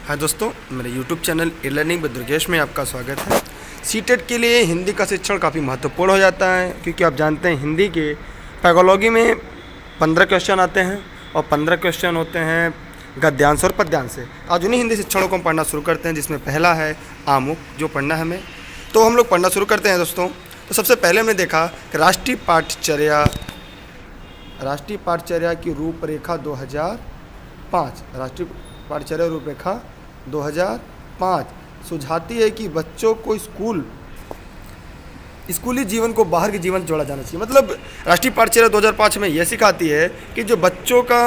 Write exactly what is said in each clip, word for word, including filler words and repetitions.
हाँ दोस्तों, मेरे YouTube channel E learning with Durgesh में आपका स्वागत है। सीटेट के लिए हिंदी का शिक्षण काफ़ी महत्वपूर्ण हो जाता है, क्योंकि आप जानते हैं हिंदी के पैगोलॉजी में पंद्रह क्वेश्चन आते हैं और पंद्रह क्वेश्चन होते हैं गद्यांश और पद्यांश से। आज उन्हीं हिंदी शिक्षणों को हम पढ़ना शुरू करते हैं, जिसमें पहला है आमुख, जो पढ़ना है हमें। तो हम लोग पढ़ना शुरू करते हैं दोस्तों। तो सबसे पहले हमने देखा कि राष्ट्रीय पाठचर्या राष्ट्रीय पाठचर्या की रूपरेखा दो हज़ार पाँच राष्ट्रीय पाठचर्या रूपरेखा दो हज़ार पाँच सुझाती है कि बच्चों को स्कूल स्कूली जीवन को बाहर के जीवन से जोड़ा जाना चाहिए। मतलब राष्ट्रीय पाठचर्या दो हज़ार पाँच में यह सिखाती है कि जो बच्चों का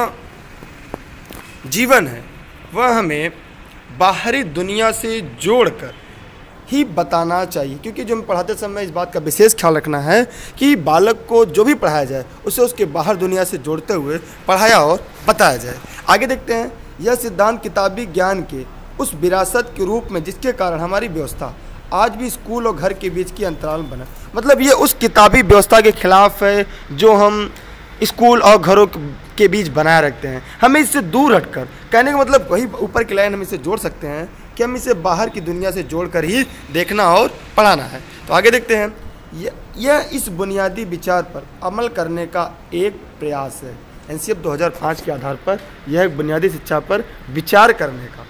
जीवन है वह हमें बाहरी दुनिया से जोड़कर ही बताना चाहिए, क्योंकि जो हम पढ़ाते समय इस बात का विशेष ख्याल रखना है कि बालक को जो भी पढ़ाया जाए उसे उसके बाहर दुनिया से जोड़ते हुए पढ़ाया और बताया जाए। आगे देखते हैं, यह सिद्धांत किताबी ज्ञान के उस विरासत के रूप में जिसके कारण हमारी व्यवस्था आज भी स्कूल और घर के बीच की अंतराल बना। मतलब ये उस किताबी व्यवस्था के खिलाफ है जो हम स्कूल और घरों के बीच बनाए रखते हैं। हमें इससे दूर हटकर, कहने का मतलब वही ऊपर की लाइन हम इसे जोड़ सकते हैं कि हम इसे बाहर की दुनिया से जोड़कर ही देखना और पढ़ाना है। तो आगे देखते हैं, यह इस बुनियादी विचार पर अमल करने का एक प्रयास है। एन सी एफ दो हज़ार पाँच के आधार पर यह बुनियादी शिक्षा पर विचार करने का,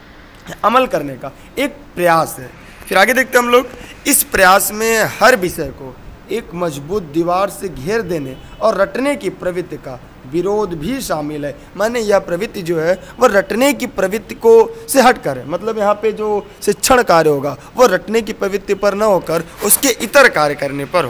अमल करने का एक प्रयास है। फिर आगे देखते हैं हम लोग, इस प्रयास में हर विषय को एक मजबूत दीवार से घेर देने और रटने की प्रवृत्ति का विरोध भी शामिल है। माने यह प्रवृत्ति जो है वह रटने की प्रवृत्ति को से हटकर है। मतलब यहाँ पे जो शिक्षण कार्य होगा वह रटने की प्रवृत्ति पर न होकर उसके इतर कार्य करने पर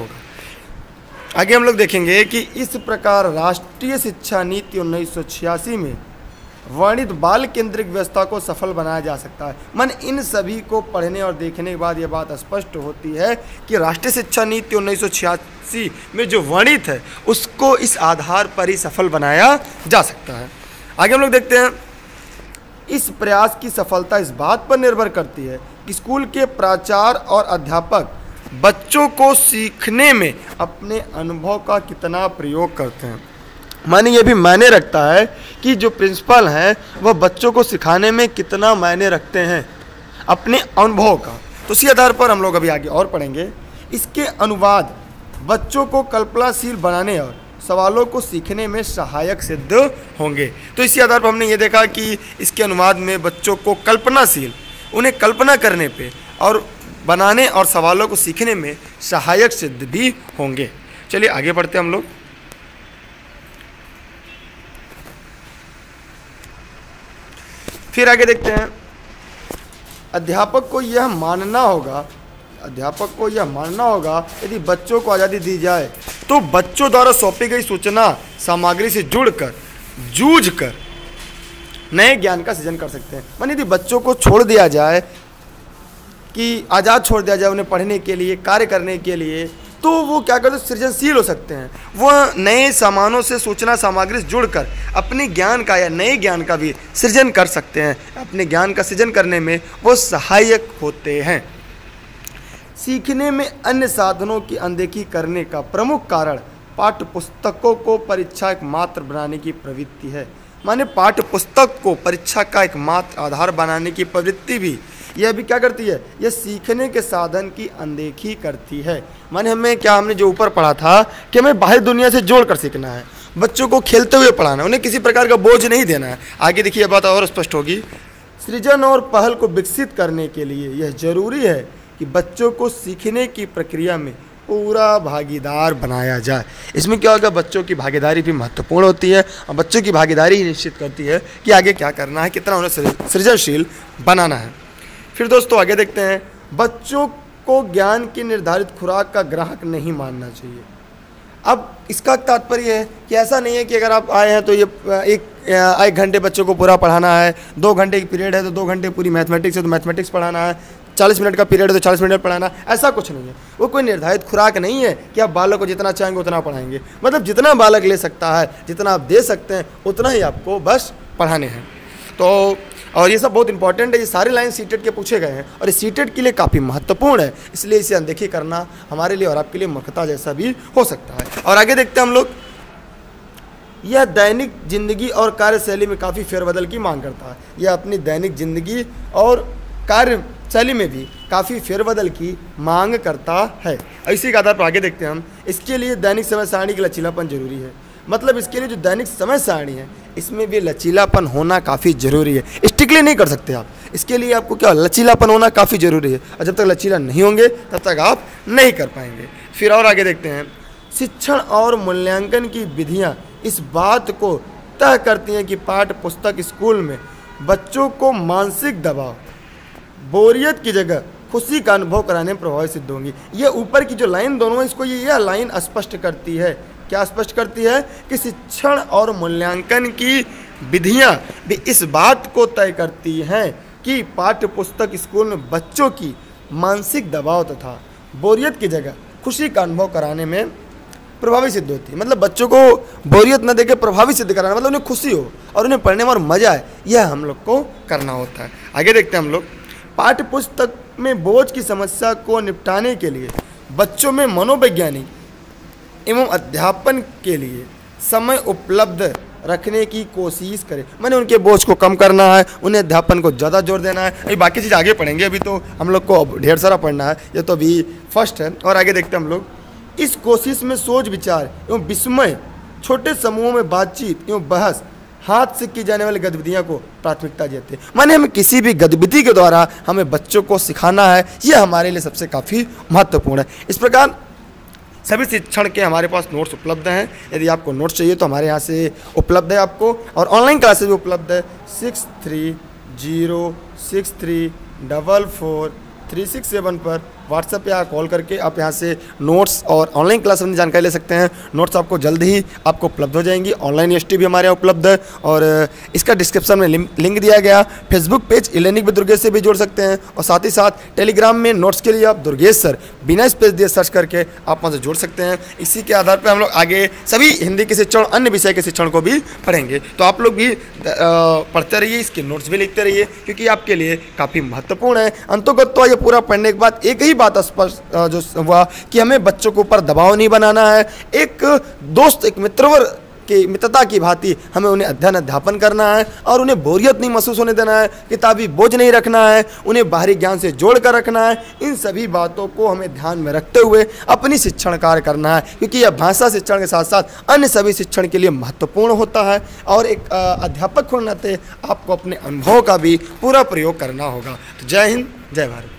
होगा। आगे हम लोग देखेंगे कि इस प्रकार राष्ट्रीय शिक्षा नीति उन्नीस सौ छियासी में वर्णित बाल केंद्रित व्यवस्था को सफल बनाया जा सकता है। मन इन सभी को पढ़ने और देखने के बाद यह बात स्पष्ट होती है कि राष्ट्रीय शिक्षा नीति उन्नीस सौ छियासी में जो वर्णित है उसको इस आधार पर ही सफल बनाया जा सकता है। आगे हम लोग देखते हैं, इस प्रयास की सफलता इस बात पर निर्भर करती है कि स्कूल के प्राचार्य और अध्यापक बच्चों को सीखने में अपने अनुभव का कितना प्रयोग करते हैं। माने ये भी मायने रखता है कि जो प्रिंसिपल हैं वह बच्चों को सिखाने में कितना मायने रखते हैं अपने अनुभव का। तो इसी आधार पर हम लोग अभी आगे और पढ़ेंगे। इसके अनुवाद बच्चों को कल्पनाशील बनाने और सवालों को सीखने में सहायक सिद्ध होंगे। तो इसी आधार पर हमने ये देखा कि इसके अनुवाद में बच्चों को कल्पनाशील, उन्हें कल्पना करने पे और बनाने और सवालों को सीखने में सहायक सिद्ध भी होंगे। चलिए आगे बढ़ते हैं हम लोग। फिर आगे देखते हैं, अध्यापक को यह मानना होगा अध्यापक को यह मानना होगा यदि बच्चों को आज़ादी दी जाए तो बच्चों द्वारा सौंपी गई सूचना सामग्री से जुड़कर जूझकर नए ज्ञान का सृजन कर सकते हैं। माने यदि बच्चों को छोड़ दिया जाए कि आज़ाद छोड़ दिया जाए उन्हें पढ़ने के लिए, कार्य करने के लिए, तो वो क्या करते हैं, सृजनशील हो सकते हैं। वह नए सामानों से सूचना सामग्री से जुड़कर अपने ज्ञान का या नए ज्ञान का भी सृजन कर सकते हैं। अपने ज्ञान का सृजन करने में वो सहायक होते हैं। सीखने में अन्य साधनों की अनदेखी करने का प्रमुख कारण पाठ्य पुस्तकों को परीक्षा एक मात्र बनाने की प्रवृत्ति है। माने पाठ्य पुस्तक को परीक्षा का एक मात्र आधार बनाने की प्रवृत्ति भी यह भी क्या करती है, यह सीखने के साधन की अनदेखी करती है। माने हमें क्या, हमने जो ऊपर पढ़ा था कि हमें बाहर दुनिया से जोड़कर सीखना है, बच्चों को खेलते हुए पढ़ाना, उन्हें किसी प्रकार का बोझ नहीं देना है। आगे देखिए यह बात और स्पष्ट होगी। सृजन और पहल को विकसित करने के लिए यह जरूरी है कि बच्चों को सीखने की प्रक्रिया में पूरा भागीदार बनाया जाए। इसमें क्या होगा, बच्चों की भागीदारी भी महत्वपूर्ण होती है और बच्चों की भागीदारी ही निश्चित करती है कि आगे क्या करना है, कितना उन्हें सृजनशील बनाना है। फिर दोस्तों आगे देखते हैं, बच्चों को ज्ञान की निर्धारित खुराक का ग्राहक नहीं मानना चाहिए। अब इसका तात्पर्य है कि ऐसा नहीं है कि अगर आप आए हैं तो ये एक एक घंटे बच्चों को पूरा पढ़ाना है, दो घंटे की पीरियड है तो दो घंटे पूरी मैथमेटिक्स है तो मैथमेटिक्स पढ़ाना है, चालीस मिनट का पीरियड है तो चालीस मिनट पढ़ाना, ऐसा कुछ नहीं है। वो कोई निर्धारित खुराक नहीं है कि आप बालक को जितना चाहेंगे उतना पढ़ाएंगे। मतलब जितना बालक ले सकता है, जितना आप दे सकते हैं उतना ही आपको बस पढ़ाने हैं। तो और ये सब बहुत इंपॉर्टेंट है। ये सारे लाइन सीटेट के पूछे गए हैं और ये सीटेट के लिए काफ़ी महत्वपूर्ण है, इसलिए इसे अनदेखी करना हमारे लिए और आपके लिए मूर्खता जैसा भी हो सकता है। और आगे देखते हैं हम लोग, यह दैनिक जिंदगी और कार्यशैली में काफ़ी फेरबदल की मांग करता है। यह अपनी दैनिक जिंदगी और कार्यशैली में भी काफ़ी फेरबदल की मांग करता है। इसी के आधार पर आगे देखते हैं हम। इसके लिए दैनिक समय सारणी का लचीलापन जरूरी है। मतलब इसके लिए जो दैनिक समय सारणी है इसमें भी लचीलापन होना काफ़ी ज़रूरी है। स्ट्रिक्टली नहीं कर सकते आप, इसके लिए आपको क्या लचीलापन होना काफ़ी ज़रूरी है, और जब तक लचीला नहीं होंगे तब तक आप नहीं कर पाएंगे। फिर और आगे देखते हैं। शिक्षण और मूल्यांकन की विधियां इस बात को तय करती हैं कि पाठ्य पुस्तक स्कूल में बच्चों को मानसिक दबाव, बोरियत की जगह खुशी का अनुभव कराने में प्रभावी सिद्ध होंगी। ये ऊपर की जो लाइन दोनों है इसको ये यह लाइन स्पष्ट करती है। क्या स्पष्ट करती है कि शिक्षण और मूल्यांकन की विधियां भी इस बात को तय करती हैं कि पाठ्य पुस्तक स्कूल में बच्चों की मानसिक दबाव तथा बोरियत की जगह खुशी का अनुभव कराने में प्रभावी सिद्ध होती है। मतलब बच्चों को बोरियत न देके प्रभावी सिद्ध कराना, मतलब उन्हें खुशी हो और उन्हें पढ़ने में और मजा आए, यह हम लोग को करना होता है। आगे देखते हैं हम लोग। पाठ्य पुस्तक में बोझ की समस्या को निपटाने के लिए बच्चों में मनोवैज्ञानिक एवं अध्यापन के लिए समय उपलब्ध रखने की कोशिश करें। मैंने उनके बोझ को कम करना है, उन्हें अध्यापन को ज़्यादा जोर देना है। अभी बाकी चीज़ आगे पढ़ेंगे, अभी तो हम लोग को ढेर सारा पढ़ना है, ये तो अभी फर्स्ट है। और आगे देखते हैं हम लोग। इस कोशिश में सोच विचार एवं विस्मय, छोटे समूहों में बातचीत एवं बहस, हाथ से की जाने वाली गतिविधियों को प्राथमिकता देते हैं। माने हमें किसी भी गतिविधि के द्वारा हमें बच्चों को सिखाना है, यह हमारे लिए सबसे काफ़ी महत्वपूर्ण है। इस प्रकार सभी शिक्षण के हमारे पास नोट्स उपलब्ध हैं। यदि आपको नोट्स चाहिए तो हमारे यहाँ से उपलब्ध है आपको, और ऑनलाइन क्लासेस भी उपलब्ध है। Six three zero six three double four three six seven पर व्हाट्सएप या कॉल करके आप यहाँ से नोट्स और ऑनलाइन क्लास की जानकारी ले सकते हैं। नोट्स आपको जल्द ही आपको उपलब्ध हो जाएंगी। ऑनलाइन एस टी भी हमारे यहाँ उपलब्ध है, और इसका डिस्क्रिप्शन में लिंक दिया गया। Facebook page e learning with Durgesh से भी जोड़ सकते हैं, और साथ ही साथ टेलीग्राम में नोट्स के लिए आप दुर्गेश सर बिना स्पेस दिए सर्च करके आप वहाँ से जोड़ सकते हैं। इसी के आधार पर हम लोग आगे सभी हिंदी के शिक्षण, अन्य विषय के शिक्षण को भी पढ़ेंगे। तो आप लोग भी पढ़ते रहिए, इसके नोट्स भी लिखते रहिए, क्योंकि आपके लिए काफ़ी महत्वपूर्ण है। अंतोगत्वा ये पूरा पढ़ने के बाद एक ही बात स्पष्ट जो हुआ कि हमें बच्चों के ऊपर दबाव नहीं बनाना है। एक दोस्त, एक मित्रवर की मित्रता की भांति हमें उन्हें अध्ययन अध्यापन करना है, और उन्हें बोरियत नहीं महसूस होने देना है, किताबी बोझ नहीं रखना है, उन्हें बाहरी ज्ञान से जोड़ कर रखना है। इन सभी बातों को हमें ध्यान में रखते हुए अपनी शिक्षण कार्य करना है, क्योंकि यह भाषा शिक्षण के साथ साथ अन्य सभी शिक्षण के लिए महत्वपूर्ण होता है। और एक अध्यापक होने के नाते आपको अपने अनुभव का भी पूरा प्रयोग करना होगा। तो जय हिंद, जय भारत।